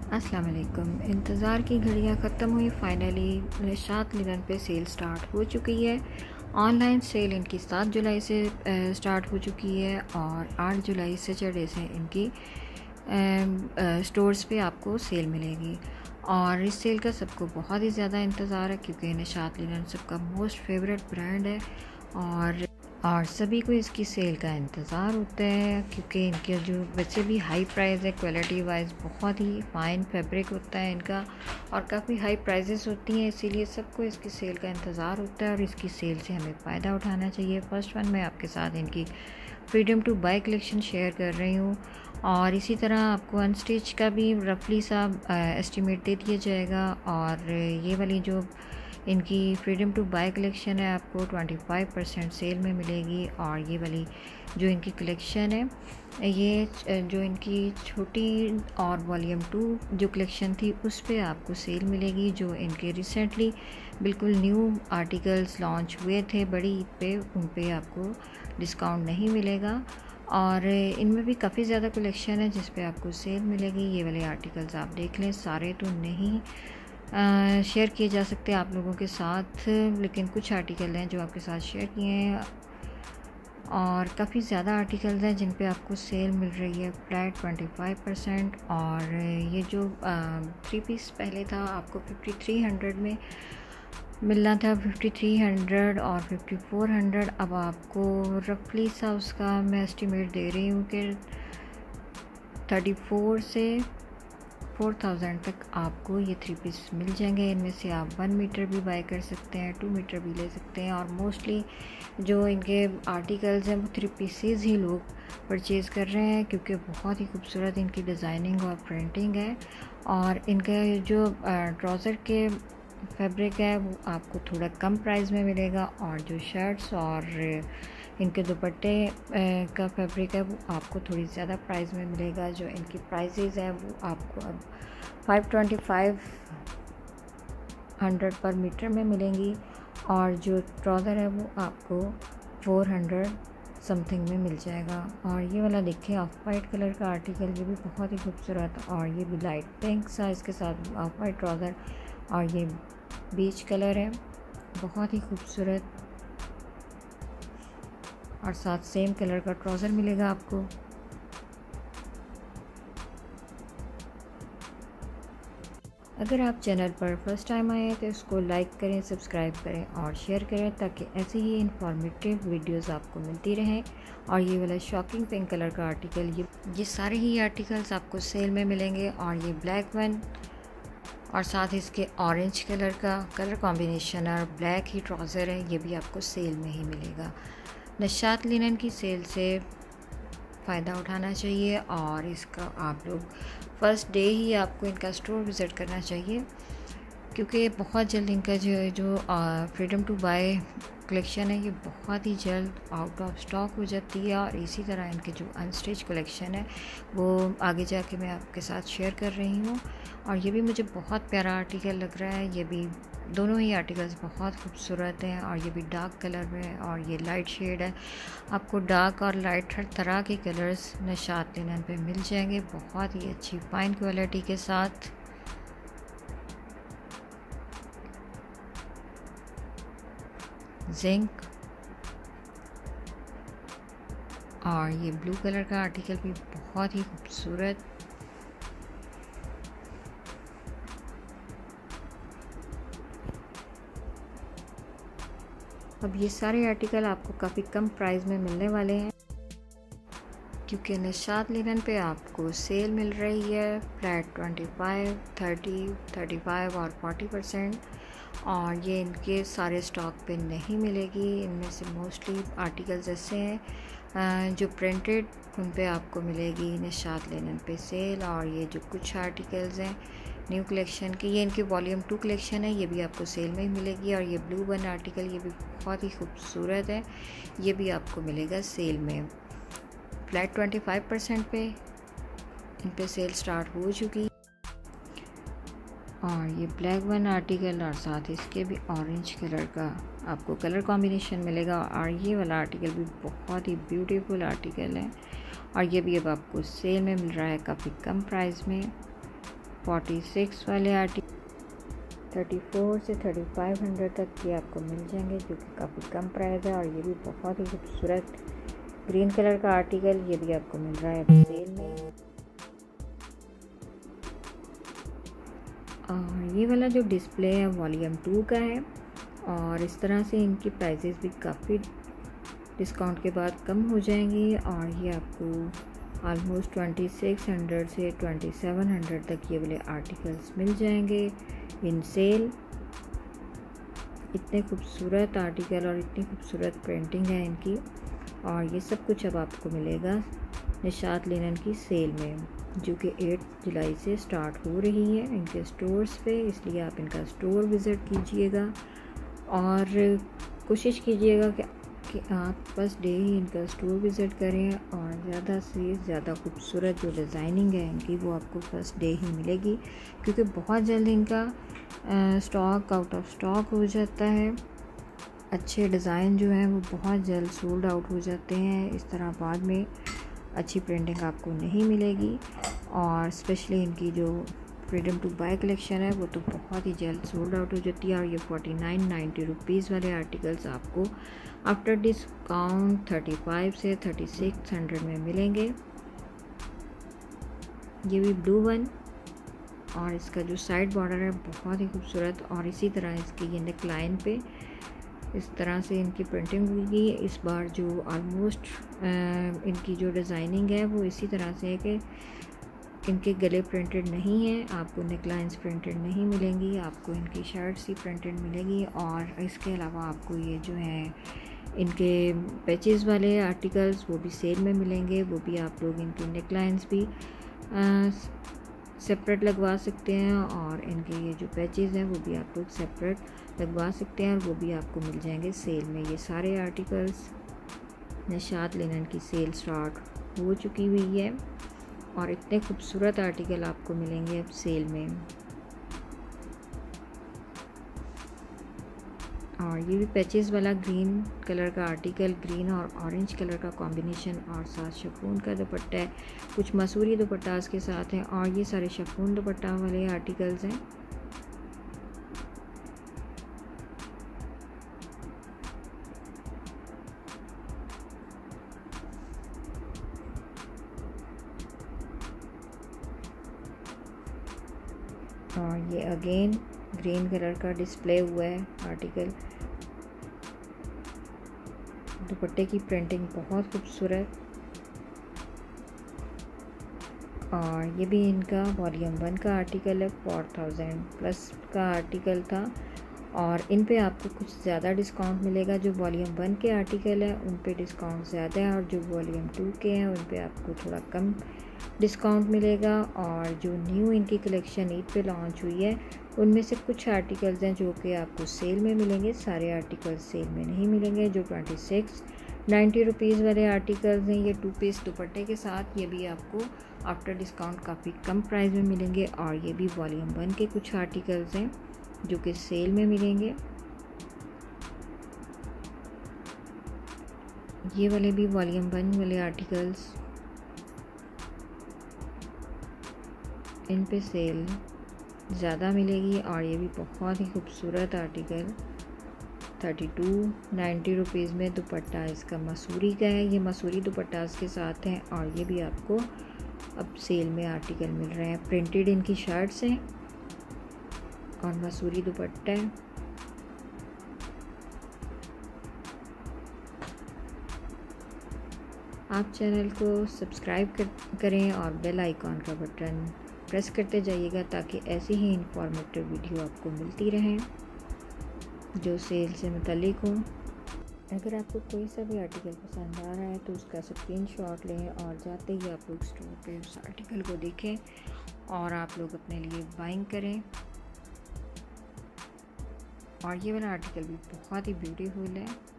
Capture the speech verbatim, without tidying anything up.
अस्सलाम वालेकुम। इंतज़ार की घड़ियां ख़त्म हुई। फाइनली निशात लिनन पे सेल स्टार्ट हो चुकी है। ऑनलाइन सेल इनकी सात जुलाई से स्टार्ट हो चुकी है और आठ जुलाई सैटरडे से इनकी स्टोर्स पे आपको सेल मिलेगी। और इस सेल का सबको बहुत ही ज़्यादा इंतज़ार है क्योंकि निशात लिनन सबका मोस्ट फेवरेट ब्रांड है और और सभी को इसकी सेल का इंतज़ार होता है क्योंकि इनके जो वैसे भी हाई प्राइस है, क्वालिटी वाइज बहुत ही फ़ाइन फैब्रिक होता है इनका और काफ़ी हाई प्राइजेस होती हैं, इसीलिए सबको इसकी सेल का इंतज़ार होता है और इसकी सेल से हमें फ़ायदा उठाना चाहिए। फर्स्ट वन मैं आपके साथ इनकी freedom to buy collection share कर रही हूँ और इसी तरह आपको अनस्टिच का भी रफली सा एस्टिमेट दे दिया जाएगा। और ये वाली जो इनकी फ्रीडम टू बाय कलेक्शन है आपको पच्चीस परसेंट सेल में मिलेगी और ये वाली जो इनकी कलेक्शन है ये जो इनकी छोटी और वॉल्यूम टू जो कलेक्शन थी उस पे आपको सेल मिलेगी। जो इनके रिसेंटली बिल्कुल न्यू आर्टिकल्स लॉन्च हुए थे बड़ी ईद पे, उन पे आपको डिस्काउंट नहीं मिलेगा और इनमें भी काफ़ी ज़्यादा कलेक्शन है जिस पे आपको सेल मिलेगी। ये वाले आर्टिकल्स आप देख लें, सारे तो नहीं शेयर किए जा सकते आप लोगों के साथ, लेकिन कुछ आर्टिकल हैं जो आपके साथ शेयर किए हैं और काफ़ी ज़्यादा आर्टिकल्स हैं जिन पे आपको सेल मिल रही है फ्लैट पच्चीस परसेंट। और ये जो थ्री पीस पहले था आपको फिफ्टी थ्री हंड्रेड में मिलना था, फिफ्टी थ्री हंड्रेड और फिफ्टी फोर हंड्रेड, अब आपको रफली सा उसका मैं एस्टिमेट दे रही हूँ कि थर्टी फोर से फोर थाउजेंड तक आपको ये थ्री पीस मिल जाएंगे। इनमें से आप वन मीटर भी बाय कर सकते हैं, टू मीटर भी ले सकते हैं और मोस्टली जो इनके आर्टिकल्स हैं वो थ्री पीसेस ही लोग परचेज़ कर रहे हैं क्योंकि बहुत ही खूबसूरत इनकी डिज़ाइनिंग और प्रिंटिंग है। और इनका जो ट्राउज़र के फैब्रिक है वो आपको थोड़ा कम प्राइस में मिलेगा और जो शर्ट्स और इनके दुपट्टे का फैब्रिक है वो आपको थोड़ी ज़्यादा प्राइस में मिलेगा। जो इनकी प्राइसेस हैं वो आपको अब फाइव ट्वेंटी फाइव हंड्रेड पर मीटर में मिलेंगी और जो ट्राउज़र है वो आपको फोर हंड्रेड समथिंग में मिल जाएगा। और ये वाला देखिए ऑफ वाइट कलर का आर्टिकल, ये भी बहुत ही खूबसूरत और ये भी लाइट पिंक सा इसके साथ ऑफ वाइट ट्राउज़र और ये बीच कलर है, बहुत ही खूबसूरत और साथ सेम कलर का ट्राउज़र मिलेगा आपको। अगर आप चैनल पर फर्स्ट टाइम आए हैं तो इसको लाइक करें, सब्सक्राइब करें और शेयर करें ताकि ऐसे ही इंफॉर्मेटिव वीडियोस आपको मिलती रहें। और ये वाला शॉकिंग पिंक कलर का आर्टिकल, ये ये सारे ही आर्टिकल्स आपको सेल में मिलेंगे और ये ब्लैक वन और साथ इसके ऑरेंज कलर का कलर कॉम्बिनेशन और ब्लैक ही ट्राउज़र है, ये भी आपको सेल में ही मिलेगा। निशात लिनन की सेल से फ़ायदा उठाना चाहिए और इसका आप लोग फ़र्स्ट डे ही आपको इनका स्टोर विज़िट करना चाहिए क्योंकि बहुत जल्द इनका जो जो फ्रीडम टू बाय कलेक्शन है ये बहुत ही जल्द आउट ऑफ स्टॉक हो जाती है। और इसी तरह इनके जो अनस्टिच कलेक्शन है वो आगे जाके मैं आपके साथ शेयर कर रही हूँ। और ये भी मुझे बहुत प्यारा आर्टिकल लग रहा है, ये भी दोनों ही आर्टिकल्स बहुत खूबसूरत हैं और ये भी डार्क कलर में है और ये लाइट शेड है। आपको डार्क और लाइट हर तरह के कलर्स निशात लिनन पे मिल जाएंगे बहुत ही अच्छी फाइन क्वालिटी के साथ। जिंक और ये ब्लू कलर का आर्टिकल भी बहुत ही खूबसूरत। अब ये सारे आर्टिकल आपको काफ़ी कम प्राइस में मिलने वाले हैं क्योंकि निशात लिनन पे आपको सेल मिल रही है flat twenty five, thirty, thirty five और फोर्टी परसेंट और ये इनके सारे स्टॉक पे नहीं मिलेगी। इनमें से मोस्टली आर्टिकल्स ऐसे हैं जो प्रिंटेड, उन पे आपको मिलेगी निशात लिनन पे सेल। और ये जो कुछ आर्टिकल्स हैं न्यू कलेक्शन की, ये इनकी वॉल्यूम टू कलेक्शन है, ये भी आपको सेल में ही मिलेगी। और ये ब्लू वन आर्टिकल, ये भी बहुत ही खूबसूरत है, ये भी आपको मिलेगा सेल में फ्लैट ट्वेंटी फाइव परसेंट पे इन पे सेल स्टार्ट हो चुकी। और ये ब्लैक वन आर्टिकल और साथ इसके भी ऑरेंज कलर का आपको कलर कॉम्बिनेशन मिलेगा। और ये वाला आर्टिकल भी बहुत ही ब्यूटीफुल आर्टिकल है और ये भी अब आपको सेल में मिल रहा है काफ़ी कम प्राइस में। फोर्टी सिक्स वाले आर्टिकल थर्टी फोर से थर्टी फाइव हंड्रेड तक ये आपको मिल जाएंगे, जो कि काफ़ी कम प्राइस है। और ये भी बहुत ही खूबसूरत ग्रीन कलर का आर्टिकल, ये भी आपको मिल रहा है सेल में। और ये वाला जो डिस्प्ले है वॉल्यूम टू का है, और इस तरह से इनकी प्राइसेस भी काफ़ी डिस्काउंट के बाद कम हो जाएंगी। और ये आपको ऑलमोस्ट ट्वेंटी सिक्स हंड्रेड से ट्वेंटी सेवन हंड्रेड तक ये वाले आर्टिकल्स मिल जाएंगे इन सेल। इतने खूबसूरत आर्टिकल और इतनी खूबसूरत प्रिंटिंग है इनकी, और ये सब कुछ अब आपको मिलेगा निशात लिनन की सेल में, जो कि आठ जुलाई से स्टार्ट हो रही है इनके स्टोर्स पे। इसलिए आप इनका स्टोर विज़िट कीजिएगा और कोशिश कीजिएगा कि, कि आप फर्स्ट डे ही इनका स्टोर विज़िट करें, और ज़्यादा से ज़्यादा खूबसूरत जो डिज़ाइनिंग है इनकी वो आपको फर्स्ट डे ही मिलेगी, क्योंकि बहुत जल्द इनका स्टॉक आउट ऑफ स्टॉक हो जाता है। अच्छे डिज़ाइन जो हैं वो बहुत जल्द सोल्ड आउट हो जाते हैं। इस तरह बाद में अच्छी प्रिंटिंग आपको नहीं मिलेगी, और स्पेशली इनकी जो फ्रीडम टू बाय कलेक्शन है वो तो बहुत ही जल्द सोल्ड आउट हो जाती है। और ये फोर्टी नाइन नाइन्टी रुपीज़ वाले आर्टिकल्स आपको आफ्टर डिस्काउंट थर्टी फाइव से थर्टी सिक्स हंड्रेड में मिलेंगे। ये भी ब्लू वन, और इसका जो साइड बॉर्डर है बहुत ही खूबसूरत, और इसी तरह इसकी ये नेक लाइन पे इस तरह से इनकी प्रिंटिंग हुई है। इस बार जो ऑलमोस्ट इनकी जो डिज़ाइनिंग है वो इसी तरह से है कि इनके गले प्रिंटेड नहीं है, आपको नेक लाइन्स प्रिंटेड नहीं मिलेंगी, आपको इनकी शर्ट्स ही प्रिंटेड मिलेगी। और इसके अलावा आपको ये जो है इनके पैचेस वाले आर्टिकल्स वो भी सेल में मिलेंगे, वो भी आप लोग इनकी नेक लाइन्स भी सेपरेट लगवा सकते हैं, और इनके ये जो पैचेस हैं वो भी आप लोग सेपरेट लगवा सकते हैं, और वो भी आपको मिल जाएंगे सेल में। ये सारे आर्टिकल्स निशात लिनन की सेल स्टार्ट हो चुकी हुई है, और इतने खूबसूरत आर्टिकल आपको मिलेंगे अब सेल में। और ये भी पैचेस वाला ग्रीन कलर का आर्टिकल, ग्रीन और ऑरेंज कलर का कॉम्बिनेशन, और साथ शिफॉन का दुपट्टा है, कुछ मसूरी दुपट्टास के साथ हैं, और ये सारे शिफॉन दुपट्टा वाले आर्टिकल्स हैं। और ये अगेन ग्रीन कलर का डिस्प्ले हुआ है आर्टिकल, दुपट्टे की प्रिंटिंग बहुत खूबसूरत, और ये भी इनका वॉल्यूम वन का आर्टिकल है। फोर थाउजेंड प्लस का आर्टिकल था, और इन पे आपको कुछ ज़्यादा डिस्काउंट मिलेगा। जो वॉल्यूम वन के आर्टिकल है उन पे डिस्काउंट ज़्यादा है, और जो वॉल्यूम टू के हैं उन पे आपको थोड़ा कम डिस्काउंट मिलेगा। और जो न्यू इनकी कलेक्शन ईद पे लॉन्च हुई है उनमें से कुछ आर्टिकल्स हैं जो कि आपको सेल में मिलेंगे, सारे आर्टिकल्स सेल में नहीं मिलेंगे। जो ट्वेंटी सिक्स नाइन्टी रुपीज़ वाले आर्टिकल्स हैं ये टू पीस दुपट्टे के साथ, ये भी आपको आफ्टर डिस्काउंट काफ़ी कम प्राइस में मिलेंगे। और ये भी वॉल्यूम वन के कुछ आर्टिकल्स हैं जो कि सेल में मिलेंगे। ये वाले भी वॉल्यूम वन वाले आर्टिकल्स, इन पे सेल ज़्यादा मिलेगी। और ये भी बहुत ही खूबसूरत article thirty two ninety rupees में दुपट्टा इसका मसूरी का है, ये मसूरी दुपट्टा के साथ हैं, और ये भी आपको अब सेल में आर्टिकल मिल रहे हैं। प्रिंटेड इनकी शर्ट्स हैं और मसूरी दुपट्टा है। आप चैनल को सब्सक्राइब कर, करें और बेल आइकॉन का बटन प्रेस करते जाइएगा, ताकि ऐसी ही इंफॉर्मेटिव वीडियो आपको मिलती रहें जो सेल से मुतल्लिक हों। अगर आपको कोई सा भी आर्टिकल पसंद आ रहा है तो उसका स्क्रीनशॉट लें, और जाते ही आप लोग स्टोर पे उस आर्टिकल को देखें और आप लोग अपने लिए बाइंग करें। और ये वाला आर्टिकल भी बहुत ही ब्यूटीफुल है।